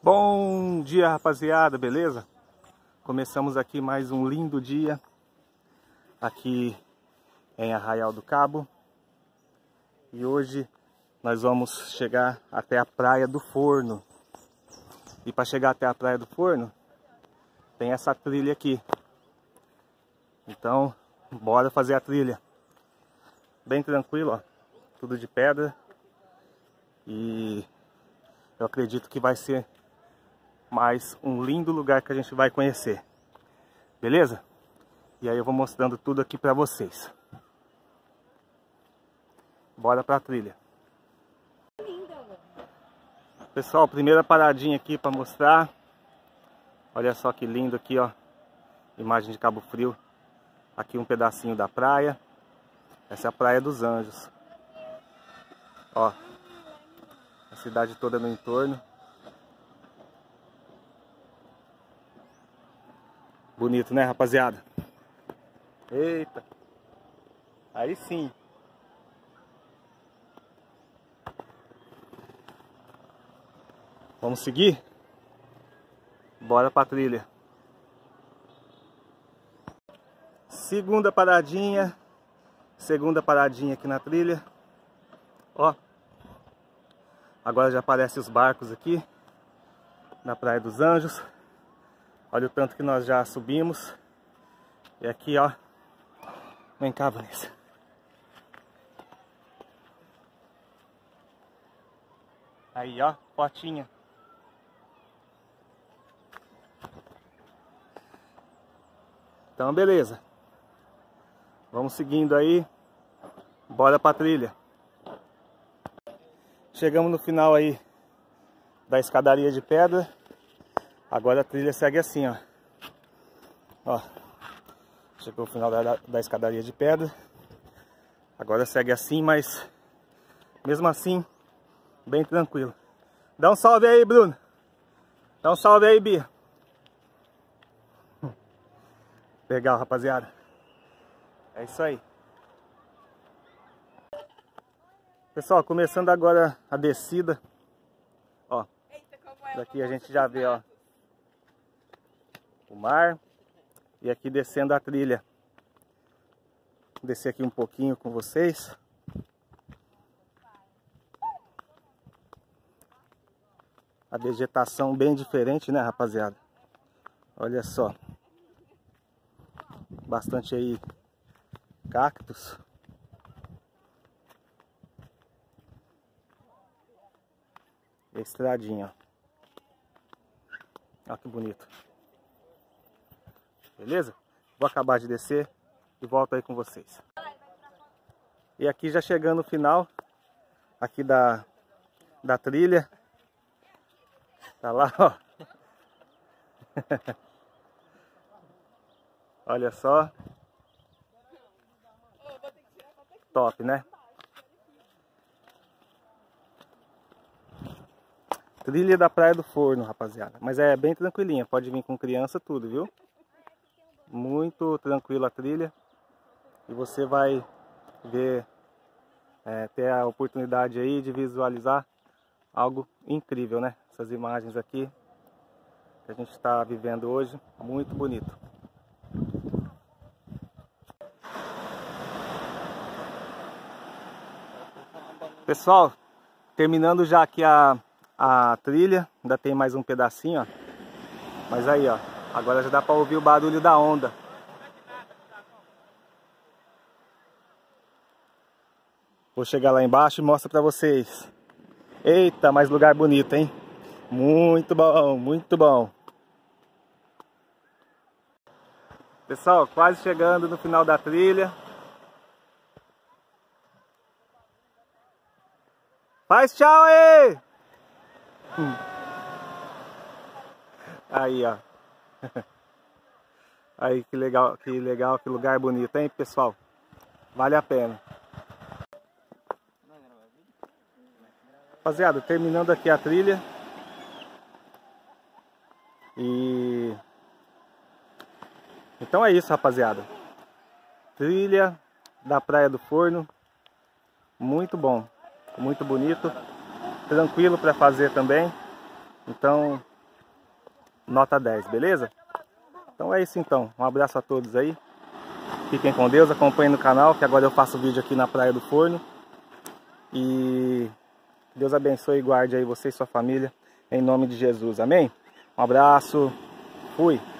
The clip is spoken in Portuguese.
Bom dia, rapaziada, beleza? Começamos aqui mais um lindo dia aqui em Arraial do Cabo. E hoje nós vamos chegar até a Praia do Forno. E para chegar até a Praia do Forno, tem essa trilha aqui. Então, bora fazer a trilha. Bem tranquilo, ó. Tudo de pedra. E eu acredito que vai ser mais um lindo lugar que a gente vai conhecer. Beleza? E aí eu vou mostrando tudo aqui pra vocês. Bora pra trilha. Pessoal, primeira paradinha aqui pra mostrar. Olha só que lindo aqui, ó. Imagem de Cabo Frio. Aqui um pedacinho da praia. Essa é a Praia dos Anjos. Ó. A cidade toda no entorno. Bonito, né, rapaziada? Eita! Aí sim! Vamos seguir? Bora pra trilha. Segunda paradinha aqui na trilha. Ó. Agora já aparecem os barcos aqui na Praia dos Anjos. Olha o tanto que nós já subimos. E aqui, ó. Vem cá, Vanessa. Aí, ó. Fotinha. Então, beleza. Vamos seguindo aí. Bora pra trilha. Chegamos no final aí da escadaria de pedra. Agora a trilha segue assim, ó. Ó. Chegou o final da escadaria de pedra. Agora segue assim, mas mesmo assim, bem tranquilo. Dá um salve aí, Bruno. Dá um salve aí, Bia. Legal, rapaziada. É isso aí. Pessoal, começando agora a descida. Ó. Daqui a gente já vê, ó, o mar. E aqui descendo a trilha. Vou descer aqui um pouquinho com vocês. A vegetação bem diferente, né, rapaziada? Olha só. Bastante aí cactos. Estradinha, ó. Olha que bonito. Beleza? Vou acabar de descer e volto aí com vocês. E aqui já chegando no final aqui da trilha. Tá lá, ó. Olha só. Top, né? Trilha da Praia do Forno, rapaziada. Mas é bem tranquilinha, pode vir com criança, tudo, viu? Muito tranquila a trilha. E você vai ver, ter a oportunidade aí de visualizar algo incrível, né? Essas imagens aqui que a gente está vivendo hoje, muito bonito. Pessoal, terminando já aqui a trilha, ainda tem mais um pedacinho, ó. Mas aí, ó, agora já dá para ouvir o barulho da onda. Vou chegar lá embaixo e mostro para vocês. Eita, mais lugar bonito, hein? Muito bom, muito bom. Pessoal, quase chegando no final da trilha. Faz tchau aí! Aí, ó. Aí, que legal, que lugar bonito, hein, pessoal? Vale a pena. Rapaziada, terminando aqui a trilha. E então é isso, rapaziada. Trilha da Praia do Forno. Muito bom, muito bonito. Tranquilo para fazer também. Então nota 10, beleza? Então é isso então. Um abraço a todos aí. Fiquem com Deus, acompanhem no canal, que agora eu faço vídeo aqui na Praia do Forno. E Deus abençoe e guarde aí você e sua família, em nome de Jesus. Amém? Um abraço. Fui.